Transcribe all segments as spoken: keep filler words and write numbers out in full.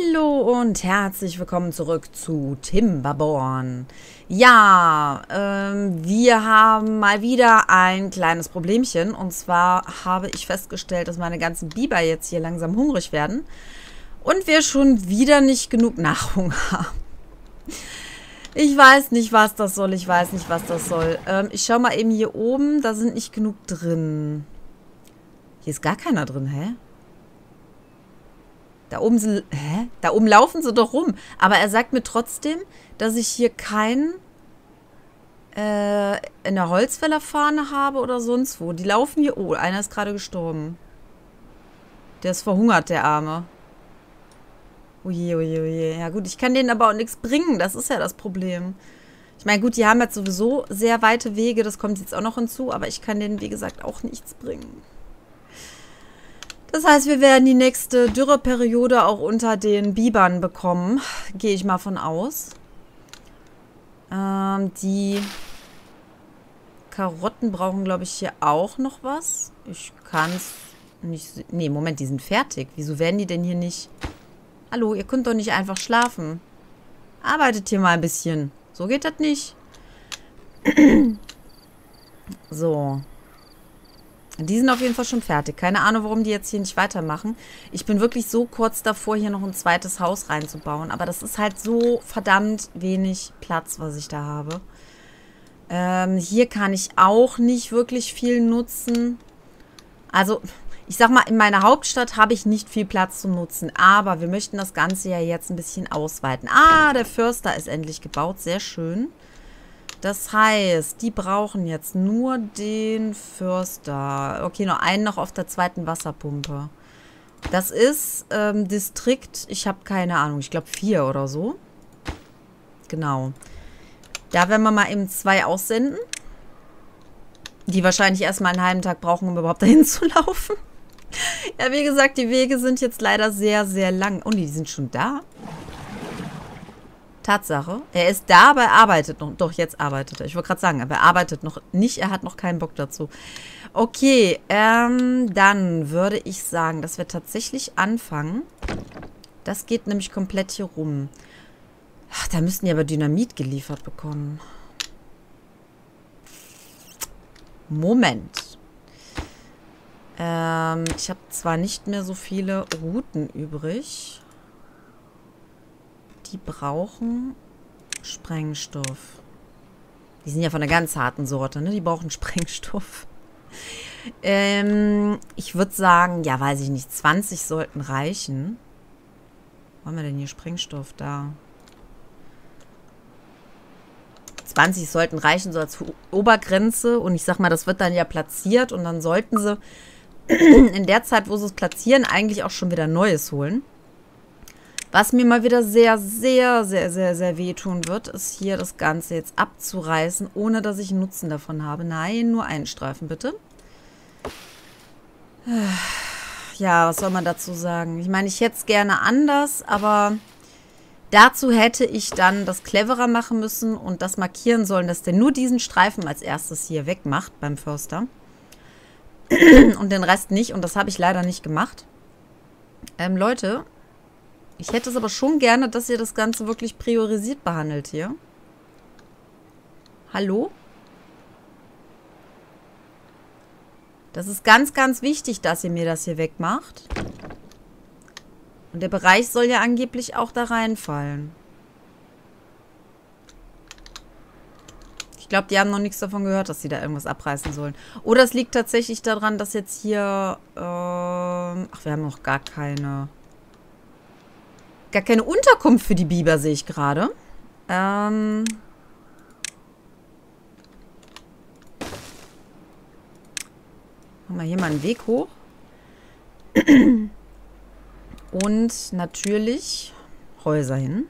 Hallo und herzlich willkommen zurück zu Timberborn. Ja, ähm, wir haben mal wieder ein kleines Problemchen. Und zwar habe ich festgestellt, dass meine ganzen Biber jetzt hier langsam hungrig werden. Und wir schon wieder nicht genug Nahrung haben. Ich weiß nicht, was das soll. Ich weiß nicht, was das soll. Ähm, ich schau mal eben hier oben. Da sind nicht genug drin. Hier ist gar keiner drin, hä? Da oben sind, hä? Da oben laufen sie doch rum. Aber er sagt mir trotzdem, dass ich hier keinen äh, in der Holzfällerfahne habe oder sonst wo. Die laufen hier. Oh, einer ist gerade gestorben. Der ist verhungert, der Arme. Oje, oje, oje. Ja gut, ich kann denen aber auch nichts bringen. Das ist ja das Problem. Ich meine, gut, die haben jetzt sowieso sehr weite Wege. Das kommt jetzt auch noch hinzu. Aber ich kann denen, wie gesagt, auch nichts bringen. Das heißt, wir werden die nächste Dürreperiode auch unter den Bibern bekommen. Gehe ich mal von aus. Ähm, die Karotten brauchen, glaube ich, hier auch noch was. Ich kann es nicht... Nee, Moment, die sind fertig. Wieso werden die denn hier nicht... Hallo, ihr könnt doch nicht einfach schlafen. Arbeitet hier mal ein bisschen. So geht das nicht. So. Die sind auf jeden Fall schon fertig. Keine Ahnung, warum die jetzt hier nicht weitermachen. Ich bin wirklich so kurz davor, hier noch ein zweites Haus reinzubauen. Aber das ist halt so verdammt wenig Platz, was ich da habe. Ähm, hier kann ich auch nicht wirklich viel nutzen. Also, ich sag mal, in meiner Hauptstadt habe ich nicht viel Platz zum Nutzen. Aber wir möchten das Ganze ja jetzt ein bisschen ausweiten. Ah, der Förster ist endlich gebaut. Sehr schön. Das heißt, die brauchen jetzt nur den Förster. Okay, noch einen noch auf der zweiten Wasserpumpe. Das ist ähm, Distrikt, ich habe keine Ahnung, ich glaube vier oder so. Genau. Da werden wir mal eben zwei aussenden. Die wahrscheinlich erstmal einen halben Tag brauchen, um überhaupt dahin zu laufen. Ja, wie gesagt, die Wege sind jetzt leider sehr, sehr lang. Oh, die sind schon da. Tatsache. Er ist da, aber er arbeitet noch. Doch, jetzt arbeitet er. Ich wollte gerade sagen, aber er arbeitet noch nicht. Er hat noch keinen Bock dazu. Okay, ähm, dann würde ich sagen, dass wir tatsächlich anfangen. Das geht nämlich komplett hier rum. Ach, da müssten die aber Dynamit geliefert bekommen. Moment. Ähm, ich habe zwar nicht mehr so viele Routen übrig. Die brauchen Sprengstoff. Die sind ja von einer ganz harten Sorte, ne? Die brauchen Sprengstoff. Ähm, ich würde sagen, ja, weiß ich nicht, zwanzig sollten reichen. Wo haben wir denn hier Sprengstoff? Da. zwanzig sollten reichen, so als Obergrenze. Und ich sag mal, das wird dann ja platziert. Und dann sollten sie in der Zeit, wo sie es platzieren, eigentlich auch schon wieder Neues holen. Was mir mal wieder sehr, sehr, sehr, sehr, sehr wehtun wird, ist hier das Ganze jetzt abzureißen, ohne dass ich einen Nutzen davon habe. Nein, nur einen Streifen, bitte. Ja, was soll man dazu sagen? Ich meine, ich hätte es gerne anders, aber dazu hätte ich dann das cleverer machen müssen und das markieren sollen, dass der nur diesen Streifen als erstes hier wegmacht beim Förster. Und den Rest nicht. Und das habe ich leider nicht gemacht. Ähm, Leute... Ich hätte es aber schon gerne, dass ihr das Ganze wirklich priorisiert behandelt hier. Hallo? Das ist ganz, ganz wichtig, dass ihr mir das hier wegmacht. Und der Bereich soll ja angeblich auch da reinfallen. Ich glaube, die haben noch nichts davon gehört, dass sie da irgendwas abreißen sollen. Oder es liegt tatsächlich daran, dass jetzt hier... Ähm, ach, wir haben noch gar keine... Gar keine Unterkunft für die Biber, sehe ich gerade. Ähm. Machen wir hier mal einen Weg hoch. Und natürlich Häuser hin.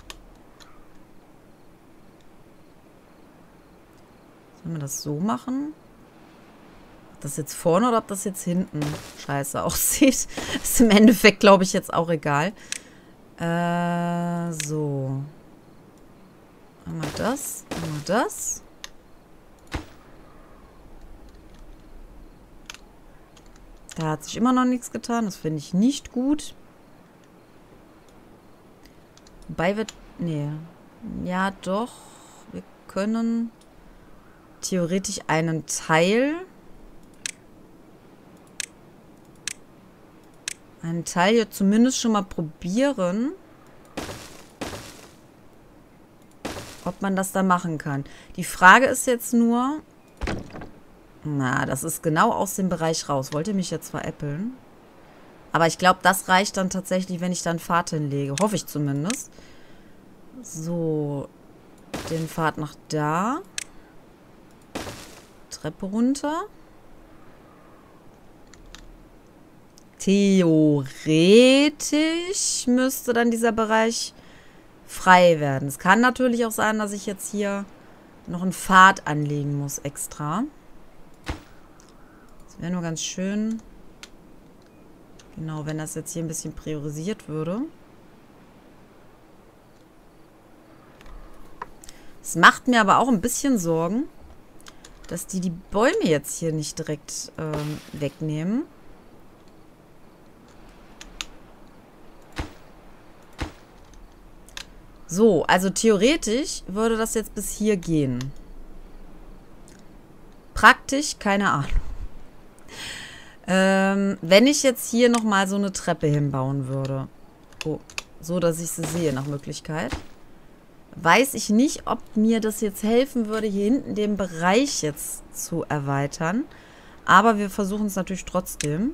Sollen wir das so machen? Ob das jetzt vorne oder ob das jetzt hinten scheiße aussieht, ist im Endeffekt, glaube ich, jetzt auch egal. Äh, so. Einmal das, einmal das. Da hat sich immer noch nichts getan. Das finde ich nicht gut. Wobei wir... Nee. Ja, doch. Wir können theoretisch einen Teil... Einen Teil hier zumindest schon mal probieren. Ob man das da machen kann. Die Frage ist jetzt nur... Na, das ist genau aus dem Bereich raus. Wollt ihr mich jetzt veräppeln? Aber ich glaube, das reicht dann tatsächlich, wenn ich dann Pfad hinlege. Hoffe ich zumindest. So. Den Pfad nach da. Treppe runter. Theoretisch müsste dann dieser Bereich frei werden. Es kann natürlich auch sein, dass ich jetzt hier noch einen Pfad anlegen muss extra. Das wäre nur ganz schön. Genau, wenn das jetzt hier ein bisschen priorisiert würde. Es macht mir aber auch ein bisschen Sorgen, dass die die Bäume jetzt hier nicht direkt ähm, wegnehmen. So, also theoretisch würde das jetzt bis hier gehen. Praktisch, keine Ahnung. Ähm, wenn ich jetzt hier nochmal so eine Treppe hinbauen würde. Oh, so, dass ich sie sehe nach Möglichkeit. Weiß ich nicht, ob mir das jetzt helfen würde, hier hinten den Bereich jetzt zu erweitern. Aber wir versuchen es natürlich trotzdem.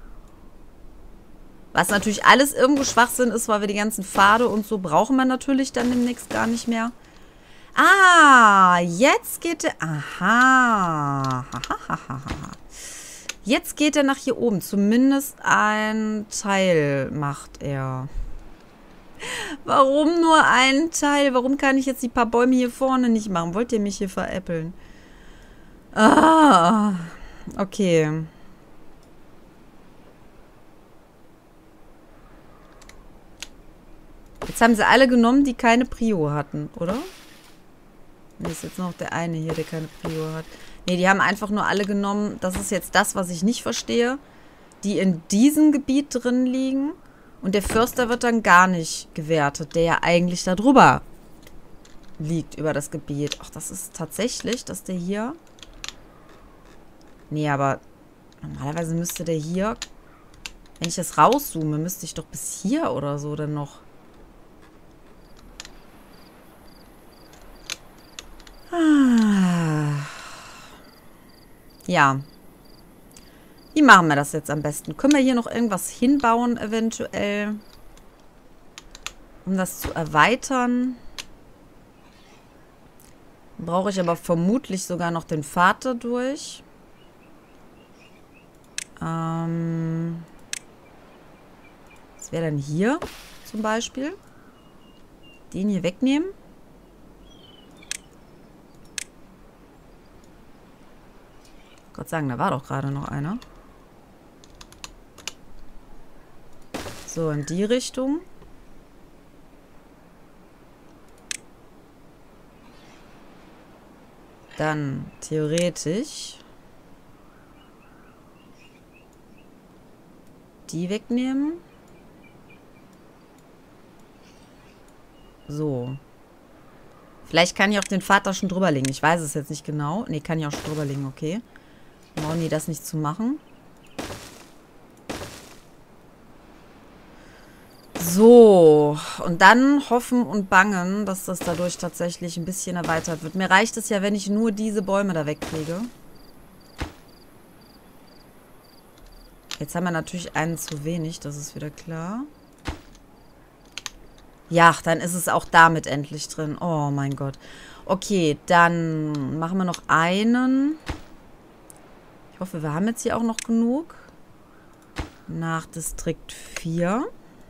Was natürlich alles irgendwo Schwachsinn ist, weil wir die ganzen Pfade und so brauchen wir natürlich dann demnächst gar nicht mehr. Ah, jetzt geht er... Aha. Jetzt geht er nach hier oben. Zumindest ein Teil macht er. Warum nur ein Teil? Warum kann ich jetzt die paar Bäume hier vorne nicht machen? Wollt ihr mich hier veräppeln? Ah, okay. Jetzt haben sie alle genommen, die keine Prio hatten, oder? Ne, ist jetzt noch der eine hier, der keine Prio hat. Ne, die haben einfach nur alle genommen. Das ist jetzt das, was ich nicht verstehe. Die in diesem Gebiet drin liegen. Und der Förster wird dann gar nicht gewertet, der ja eigentlich da drüber liegt über das Gebiet. Ach, das ist tatsächlich, dass der hier... Nee, aber normalerweise müsste der hier... Wenn ich das rauszoome, müsste ich doch bis hier oder so dann noch... Ah. Ja. Wie machen wir das jetzt am besten? Können wir hier noch irgendwas hinbauen, eventuell? Um das zu erweitern. Brauche ich aber vermutlich sogar noch den Pfad dadurch. Ähm. Was wäre denn hier zum Beispiel? Den hier wegnehmen. Gott sagen, da war doch gerade noch einer. So, in die Richtung. Dann theoretisch die wegnehmen. So. Vielleicht kann ich auch den Pfad da schon drüber legen. Ich weiß es jetzt nicht genau. Ne, kann ich auch schon drüber legen, okay. Brauchen die das nicht zu machen. So, und dann hoffen und bangen, dass das dadurch tatsächlich ein bisschen erweitert wird. Mir reicht es ja, wenn ich nur diese Bäume da wegkriege. Jetzt haben wir natürlich einen zu wenig, das ist wieder klar. Ja, dann ist es auch damit endlich drin. Oh mein Gott. Okay, dann machen wir noch einen. Ich hoffe, wir haben jetzt hier auch noch genug. Nach Distrikt vier.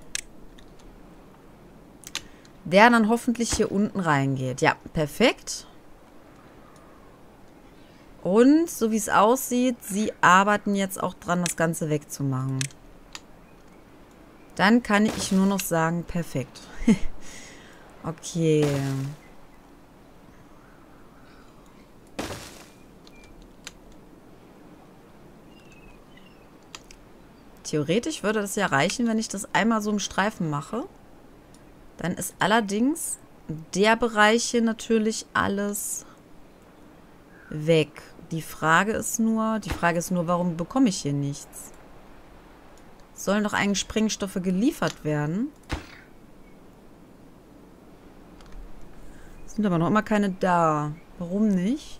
Der dann hoffentlich hier unten reingeht. Ja, perfekt. Und so wie es aussieht, sie arbeiten jetzt auch dran, das Ganze wegzumachen. Dann kann ich nur noch sagen, perfekt. Okay. Theoretisch würde das ja reichen, wenn ich das einmal so im Streifen mache. Dann ist allerdings der Bereich hier natürlich alles weg. Die Frage ist nur, die Frage ist nur, warum bekomme ich hier nichts? Sollen doch eigentlich Sprengstoffe geliefert werden? Sind aber noch immer keine da. Warum nicht?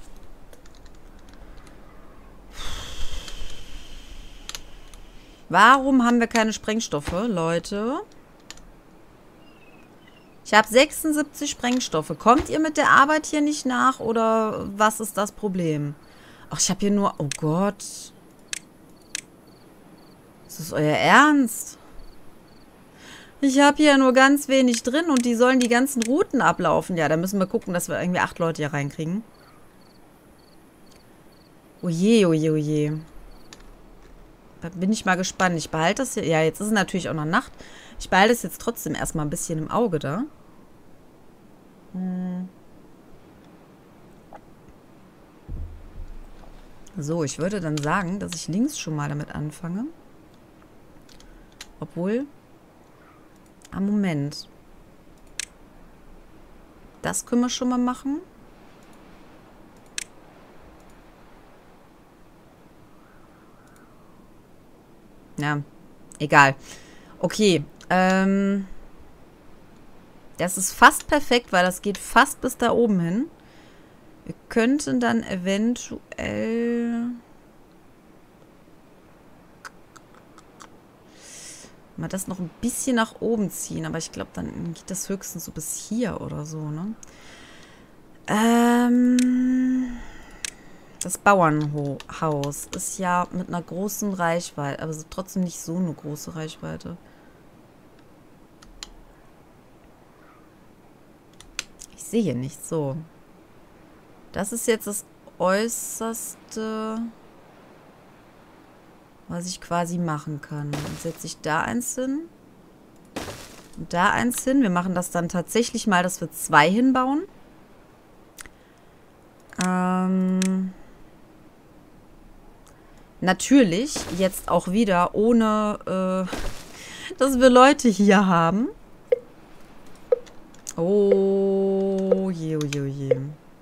Warum haben wir keine Sprengstoffe, Leute? Ich habe sechsundsiebzig Sprengstoffe. Kommt ihr mit der Arbeit hier nicht nach oder was ist das Problem? Ach, ich habe hier nur... Oh Gott. Ist das euer Ernst? Ich habe hier nur ganz wenig drin und die sollen die ganzen Routen ablaufen. Ja, da müssen wir gucken, dass wir irgendwie acht Leute hier reinkriegen. Oje, oje, oje. Da bin ich mal gespannt. Ich behalte das hier... Ja, jetzt ist es natürlich auch noch Nacht. Ich behalte es jetzt trotzdem erstmal ein bisschen im Auge da. Hm. So, ich würde dann sagen, dass ich links schon mal damit anfange. Obwohl... Ah, Moment. Das können wir schon mal machen. Ja, egal. Okay, ähm... das ist fast perfekt, weil das geht fast bis da oben hin. Wir könnten dann eventuell... mal das noch ein bisschen nach oben ziehen. Aber ich glaube, dann geht das höchstens so bis hier oder so, ne? Ähm... Das Bauernhaus ist ja mit einer großen Reichweite, aber trotzdem nicht so eine große Reichweite. Ich sehe hier nicht so. Das ist jetzt das Äußerste, was ich quasi machen kann. Dann setze ich da eins hin. Und da eins hin. Wir machen das dann tatsächlich mal, dass wir zwei hinbauen. Ähm... Natürlich, jetzt auch wieder, ohne, äh, dass wir Leute hier haben. Oh je, oh je, oh je.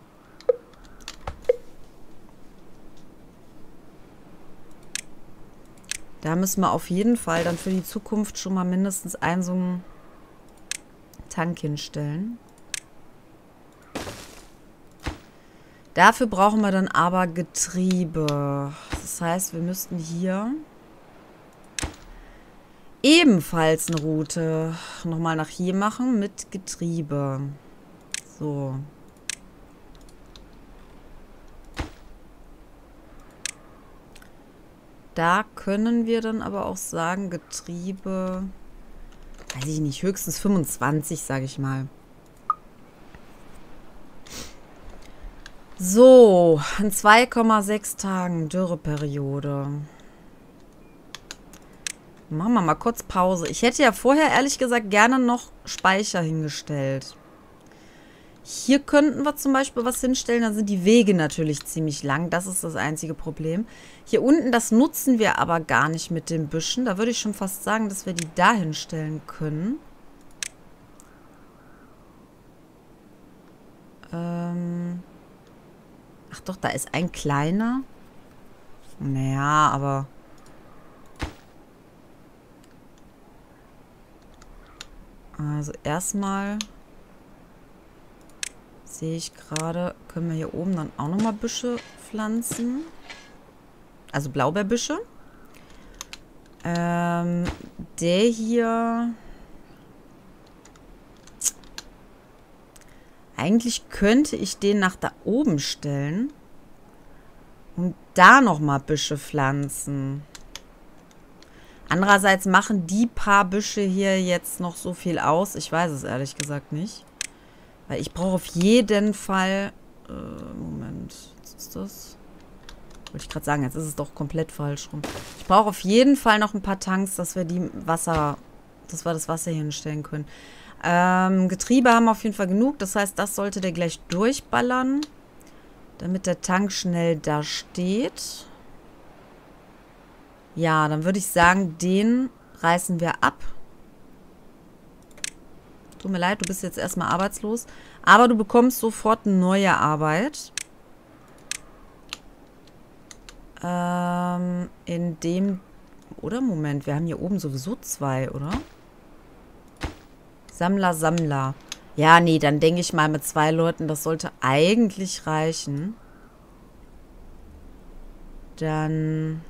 Da müssen wir auf jeden Fall dann für die Zukunft schon mal mindestens einen so einen Tank hinstellen. Dafür brauchen wir dann aber Getriebe. Das heißt, wir müssten hier ebenfalls eine Route nochmal nach hier machen mit Getriebe. So. Da können wir dann aber auch sagen, Getriebe, weiß ich nicht, höchstens fünfundzwanzig, sage ich mal. So, in zwei Komma sechs Tagen Dürreperiode. Machen wir mal kurz Pause. Ich hätte ja vorher, ehrlich gesagt, gerne noch Speicher hingestellt. Hier könnten wir zum Beispiel was hinstellen. Da sind die Wege natürlich ziemlich lang. Das ist das einzige Problem. Hier unten, das nutzen wir aber gar nicht mit den Büschen. Da würde ich schon fast sagen, dass wir die da hinstellen können. Ähm... Ach doch, da ist ein kleiner. Naja, aber... Also erstmal sehe ich gerade, können wir hier oben dann auch nochmal Büsche pflanzen. Also Blaubeerbüsche. Ähm, der hier... Eigentlich könnte ich den nach da oben stellen und da nochmal Büsche pflanzen. Andererseits machen die paar Büsche hier jetzt noch so viel aus. Ich weiß es ehrlich gesagt nicht. Weil ich brauche auf jeden Fall... Äh, Moment, was ist das? Wollte ich gerade sagen, jetzt ist es doch komplett falsch rum. Ich brauche auf jeden Fall noch ein paar Tanks, dass wir die Wasser... dass wir das Wasser hier hinstellen können. Ähm, Getriebe haben wir auf jeden Fall genug. Das heißt, das sollte der gleich durchballern. Damit der Tank schnell da steht. Ja, dann würde ich sagen, den reißen wir ab. Tut mir leid, du bist jetzt erstmal arbeitslos. Aber du bekommst sofort neue Arbeit. Ähm, in dem... Oder? Moment, wir haben hier oben sowieso zwei, oder? Sammler, Sammler. Ja, nee, dann denke ich mal mit zwei Leuten, das sollte eigentlich reichen. Dann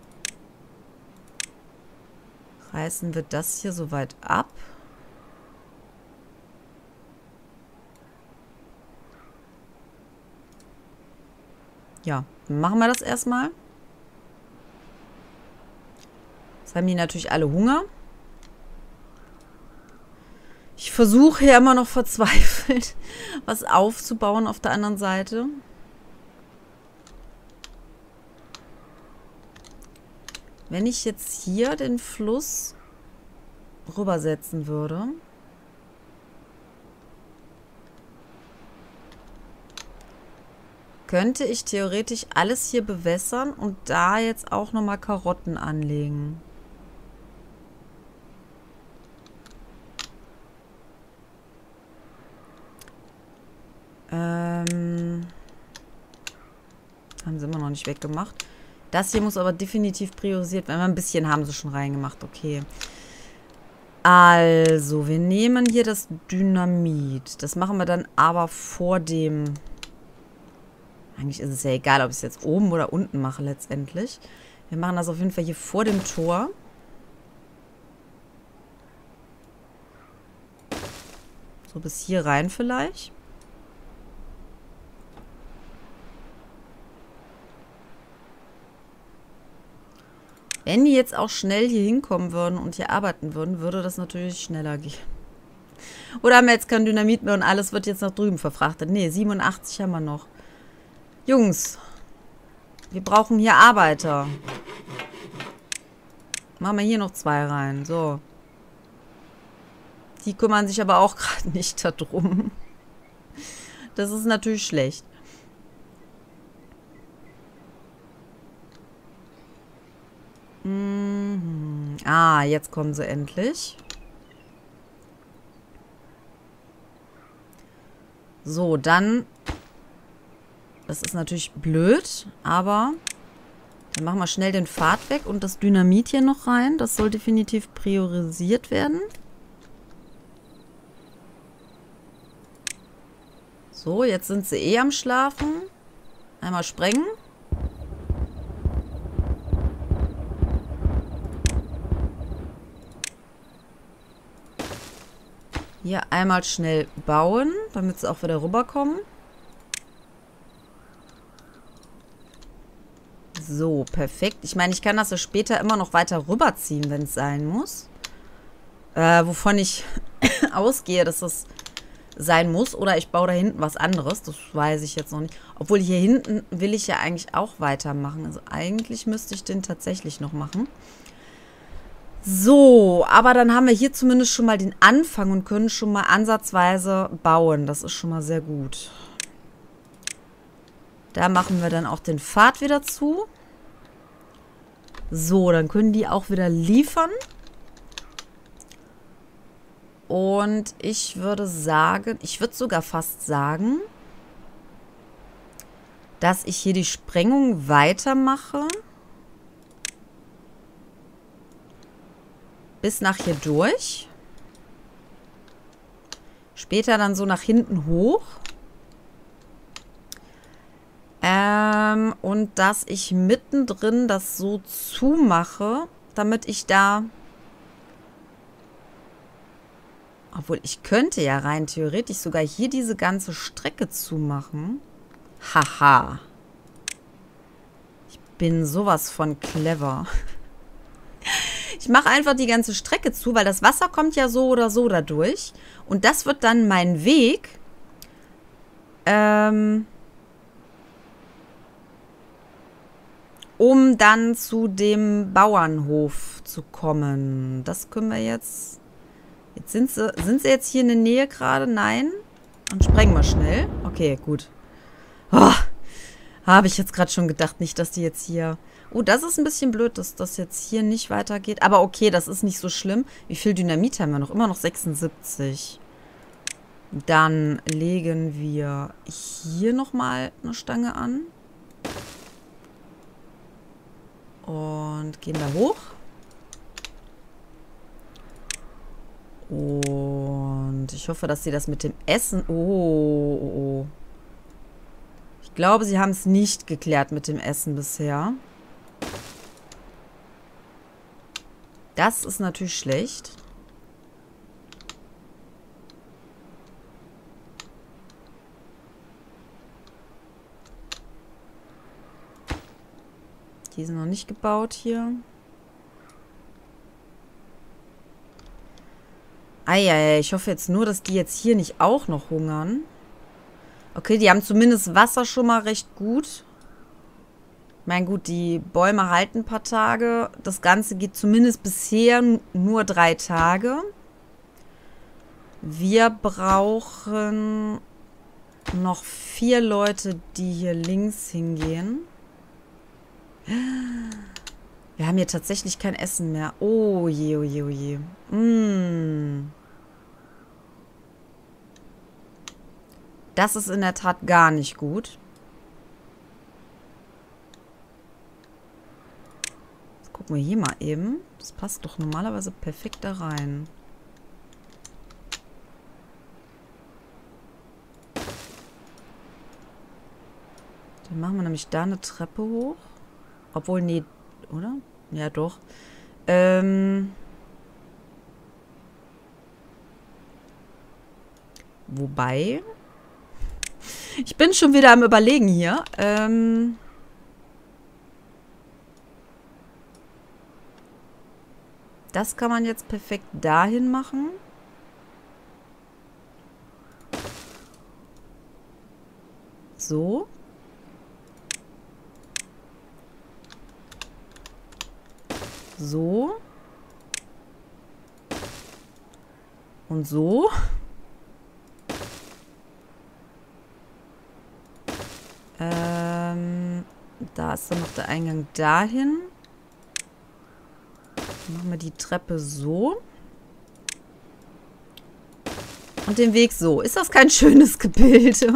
reißen wir das hier soweit ab. Ja, dann machen wir das erstmal. Jetzt haben die natürlich alle Hunger. Ich versuche hier immer noch verzweifelt, was aufzubauen auf der anderen Seite. Wenn ich jetzt hier den Fluss rübersetzen würde. Könnte ich theoretisch alles hier bewässern und da jetzt auch nochmal Karotten anlegen. Ähm, haben sie immer noch nicht weggemacht. Das hier muss aber definitiv priorisiert werden. Ein bisschen haben sie schon reingemacht. Okay. Also, wir nehmen hier das Dynamit. Das machen wir dann aber vor dem... Eigentlich ist es ja egal, ob ich es jetzt oben oder unten mache letztendlich. Wir machen das auf jeden Fall hier vor dem Tor. So bis hier rein vielleicht. Wenn die jetzt auch schnell hier hinkommen würden und hier arbeiten würden, würde das natürlich schneller gehen. Oder haben wir jetzt kein Dynamit mehr und alles wird jetzt nach drüben verfrachtet? Ne, siebenundachtzig haben wir noch. Jungs, wir brauchen hier Arbeiter. Machen wir hier noch zwei rein. So. Die kümmern sich aber auch gerade nicht darum. Das ist natürlich schlecht. Mhm. Ah, jetzt kommen sie endlich. So, dann... Das ist natürlich blöd, aber... Dann machen wir schnell den Pfad weg und das Dynamit hier noch rein. Das soll definitiv priorisiert werden. So, jetzt sind sie eh am Schlafen. Einmal sprengen. Hier einmal schnell bauen, damit sie auch wieder rüberkommen. So, perfekt. Ich meine, ich kann das ja später immer noch weiter rüberziehen, wenn es sein muss. Äh, wovon ich ausgehe, dass das sein muss. Oder ich baue da hinten was anderes. Das weiß ich jetzt noch nicht. Obwohl hier hinten will ich ja eigentlich auch weitermachen. Also eigentlich müsste ich den tatsächlich noch machen. So, aber dann haben wir hier zumindest schon mal den Anfang und können schon mal ansatzweise bauen. Das ist schon mal sehr gut. Da machen wir dann auch den Pfad wieder zu. So, dann können die auch wieder liefern. Und ich würde sagen, ich würde sogar fast sagen, dass ich hier die Sprengung weitermache. Bis nach hier durch. Später dann so nach hinten hoch. Ähm, und dass ich mittendrin das so zumache, damit ich da... Obwohl, ich könnte ja rein theoretisch sogar hier diese ganze Strecke zumachen. Haha. Ich bin sowas von clever. Ich mache einfach die ganze Strecke zu, weil das Wasser kommt ja so oder so dadurch. Und das wird dann mein Weg, ähm, um dann zu dem Bauernhof zu kommen. Das können wir jetzt... Jetzt sind sie, sind sie jetzt hier in der Nähe gerade? Nein. Dann sprengen wir schnell. Okay, gut. Oh, habe ich jetzt gerade schon gedacht, nicht, dass die jetzt hier... Oh, das ist ein bisschen blöd, dass das jetzt hier nicht weitergeht. Aber okay, das ist nicht so schlimm. Wie viel Dynamit haben wir noch? Immer noch sechsundsiebzig. Dann legen wir hier nochmal eine Stange an. Und gehen da hoch. Und ich hoffe, dass sie das mit dem Essen... Oh, oh, oh. Ich glaube, sie haben es nicht geklärt mit dem Essen bisher. Das ist natürlich schlecht. Die sind noch nicht gebaut hier. Eieiei, ich hoffe jetzt nur, dass die jetzt hier nicht auch noch hungern. Okay, die haben zumindest Wasser schon mal recht gut. Ich meine, gut, die Bäume halten ein paar Tage. Das Ganze geht zumindest bisher nur drei Tage. Wir brauchen noch vier Leute, die hier links hingehen. Wir haben hier tatsächlich kein Essen mehr. Oh je, oh je, oh je. Mm. Das ist in der Tat gar nicht gut. Jetzt gucken wir hier mal eben. Das passt doch normalerweise perfekt da rein. Dann machen wir nämlich da eine Treppe hoch. Obwohl, nee, oder? Ja, doch. Ähm. Wobei. Ich bin schon wieder am Überlegen hier. Ähm. Das kann man jetzt perfekt dahin machen. So. So. Und so. Ähm, da ist dann noch der Eingang dahin. Dann machen wir die Treppe so. Und den Weg so. Ist das kein schönes Gebilde?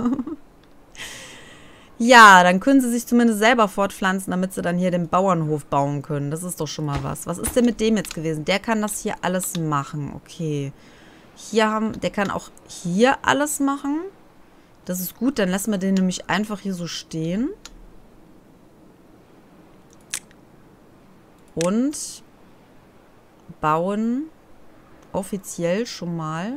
Ja, dann können sie sich zumindest selber fortpflanzen, damit sie dann hier den Bauernhof bauen können. Das ist doch schon mal was. Was ist denn mit dem jetzt gewesen? Der kann das hier alles machen. Okay. Hier haben, der kann auch hier alles machen. Das ist gut, dann lassen wir den nämlich einfach hier so stehen. Und bauen offiziell schon mal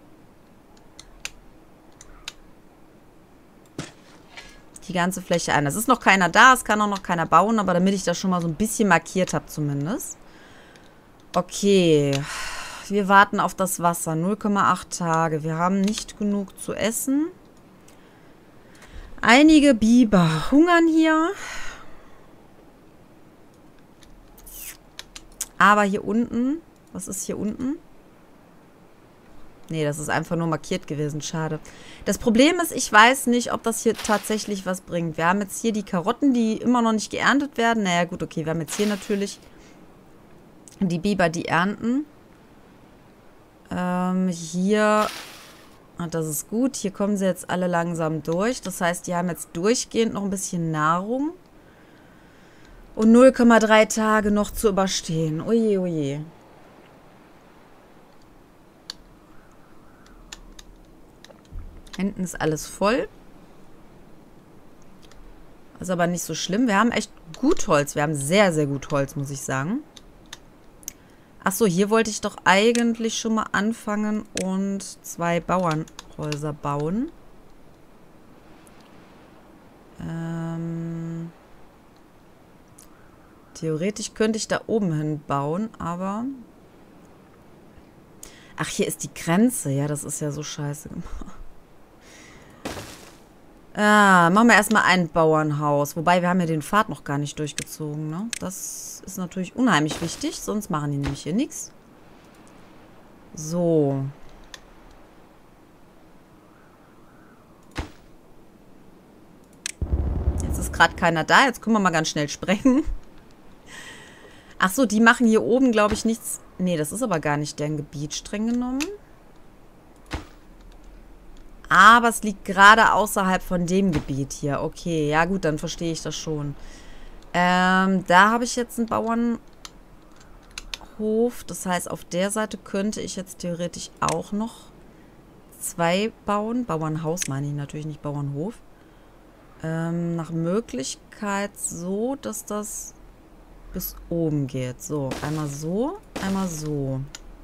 die ganze Fläche ein. Es ist noch keiner da, es kann auch noch keiner bauen, aber damit ich das schon mal so ein bisschen markiert habe zumindest. Okay, wir warten auf das Wasser. null Komma acht Tage. Wir haben nicht genug zu essen. Einige Biber hungern hier. Aber hier unten, was ist hier unten? Nee, das ist einfach nur markiert gewesen. Schade. Das Problem ist, ich weiß nicht, ob das hier tatsächlich was bringt. Wir haben jetzt hier die Karotten, die immer noch nicht geerntet werden. Naja, gut, okay. Wir haben jetzt hier natürlich die Biber, die ernten. Ähm, hier, ah, das ist gut. Hier kommen sie jetzt alle langsam durch. Das heißt, die haben jetzt durchgehend noch ein bisschen Nahrung. Und null Komma drei Tage noch zu überstehen. Oje, oje. Hinten ist alles voll. Ist aber nicht so schlimm. Wir haben echt gut Holz. Wir haben sehr, sehr gut Holz, muss ich sagen. Achso, hier wollte ich doch eigentlich schon mal anfangen und zwei Bauernhäuser bauen. Ähm, theoretisch könnte ich da oben hin bauen, aber... Ach, hier ist die Grenze. Ja, das ist ja so scheiße gemacht. Ah, machen wir erstmal ein Bauernhaus. Wobei, wir haben ja den Pfad noch gar nicht durchgezogen, ne? Das ist natürlich unheimlich wichtig, sonst machen die nämlich hier nichts. So. Jetzt ist gerade keiner da. Jetzt können wir mal ganz schnell sprechen. Ach so, die machen hier oben, glaube ich, nichts. Nee, das ist aber gar nicht deren Gebiet, streng genommen. Aber es liegt gerade außerhalb von dem Gebiet hier. Okay, ja gut, dann verstehe ich das schon. Ähm, da habe ich jetzt einen Bauernhof. Das heißt, auf der Seite könnte ich jetzt theoretisch auch noch zwei bauen. Bauernhaus meine ich natürlich, nicht Bauernhof. Ähm, nach Möglichkeit so, dass das bis oben geht. So, einmal so, einmal so.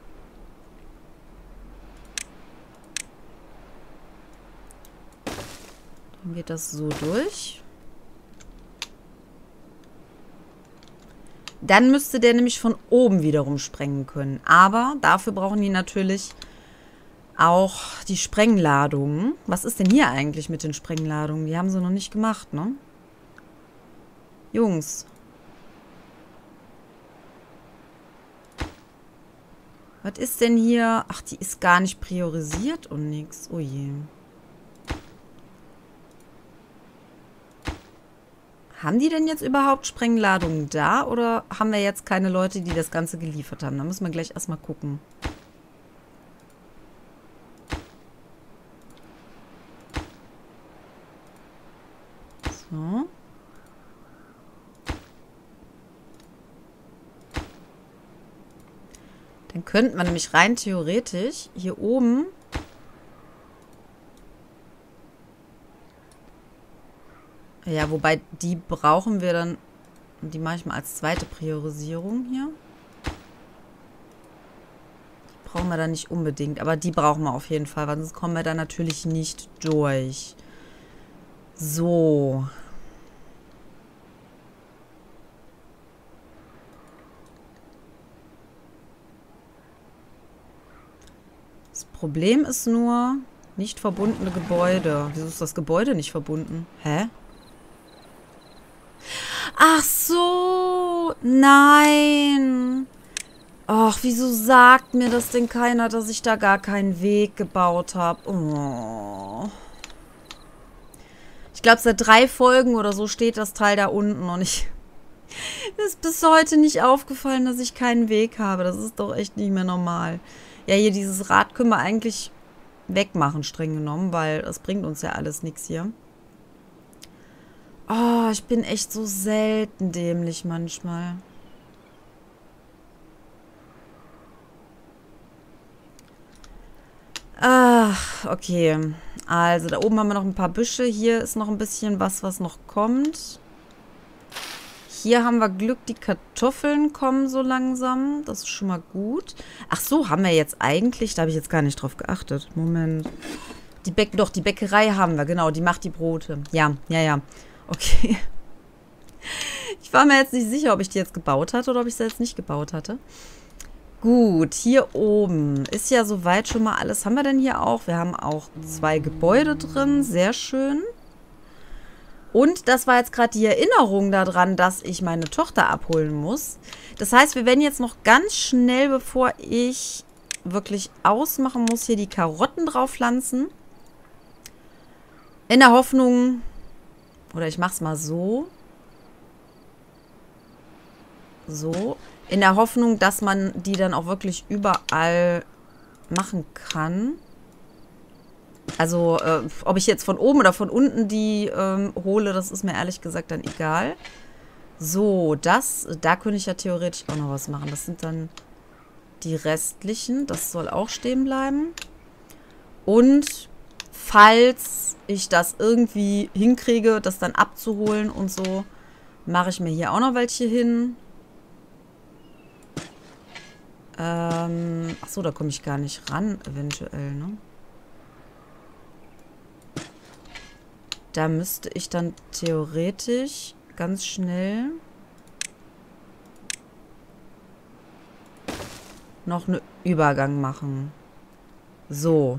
Dann geht das so durch. Dann müsste der nämlich von oben wiederum sprengen können. Aber dafür brauchen die natürlich auch die Sprengladungen. Was ist denn hier eigentlich mit den Sprengladungen? Die haben sie noch nicht gemacht, ne? Jungs. Was ist denn hier? Ach, die ist gar nicht priorisiert und nix. Oh je. Haben die denn jetzt überhaupt Sprengladungen da? Oder haben wir jetzt keine Leute, die das Ganze geliefert haben? Da müssen wir gleich erstmal gucken. So. Dann könnten wir nämlich rein theoretisch hier oben ja, wobei die brauchen wir dann, die mache ich mal als zweite Priorisierung hier. Die brauchen wir dann nicht unbedingt, aber die brauchen wir auf jeden Fall, weil sonst kommen wir da natürlich nicht durch. So. Das Problem ist nur, nicht verbundene Gebäude. Wieso ist das Gebäude nicht verbunden? Hä? Ach so, nein. Ach, wieso sagt mir das denn keiner, dass ich da gar keinen Weg gebaut habe? Oh. Ich glaube, seit drei Folgen oder so steht das Teil da unten und ich... Mir ist bis heute nicht aufgefallen, dass ich keinen Weg habe. Das ist doch echt nicht mehr normal. Ja, hier dieses Rad können wir eigentlich wegmachen, streng genommen, weil das bringt uns ja alles nichts hier. Oh, ich bin echt so selten dämlich manchmal. Ach, okay. Also, da oben haben wir noch ein paar Büsche. Hier ist noch ein bisschen was, was noch kommt. Hier haben wir Glück, die Kartoffeln kommen so langsam. Das ist schon mal gut. Ach so, haben wir jetzt eigentlich... Da habe ich jetzt gar nicht drauf geachtet. Moment. Die Bäck Doch, die Bäckerei haben wir, genau. Die macht die Brote. Ja, ja, ja. Okay. Ich war mir jetzt nicht sicher, ob ich die jetzt gebaut hatte oder ob ich sie jetzt nicht gebaut hatte. Gut, hier oben ist ja soweit schon mal alles. Haben wir denn hier auch? Wir haben auch zwei Gebäude drin. Sehr schön. Und das war jetzt gerade die Erinnerung daran, dass ich meine Tochter abholen muss. Das heißt, wir werden jetzt noch ganz schnell, bevor ich wirklich ausmachen muss, hier die Karotten drauf pflanzen. In der Hoffnung, oder ich mache es mal so. So. In der Hoffnung, dass man die dann auch wirklich überall machen kann. Also, äh, ob ich jetzt von oben oder von unten die ähm, hole, das ist mir ehrlich gesagt dann egal. So, das, da könnte ich ja theoretisch auch noch was machen. Das sind dann die restlichen. Das soll auch stehen bleiben. Und falls ich das irgendwie hinkriege, das dann abzuholen und so, mache ich mir hier auch noch welche hin. Ähm, ach so, da komme ich gar nicht ran, eventuell, ne? Da müsste ich dann theoretisch ganz schnell noch einen Übergang machen. So.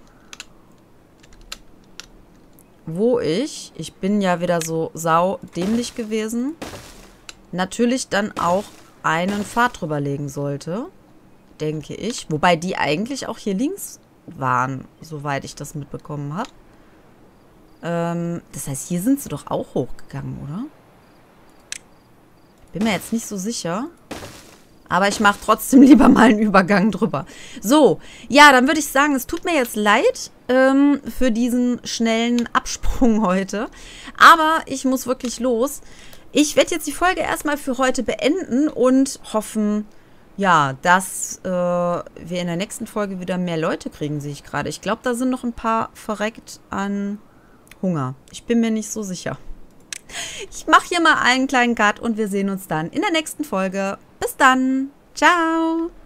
Wo ich, ich bin ja wieder so saudämlich gewesen, natürlich dann auch einen Pfad drüber legen sollte, denke ich. Wobei die eigentlich auch hier links waren, soweit ich das mitbekommen habe. Ähm, das heißt, hier sind sie doch auch hochgegangen, oder? Bin mir jetzt nicht so sicher. Aber ich mache trotzdem lieber mal einen Übergang drüber. So, ja, dann würde ich sagen, es tut mir jetzt leid ähm, für diesen schnellen Absprung heute. Aber ich muss wirklich los. Ich werde jetzt die Folge erstmal für heute beenden und hoffen, ja, dass äh, wir in der nächsten Folge wieder mehr Leute kriegen, sehe ich gerade. Ich glaube, da sind noch ein paar verreckt an Hunger. Ich bin mir nicht so sicher. Ich mache hier mal einen kleinen Cut und wir sehen uns dann in der nächsten Folge. Bis dann. Ciao.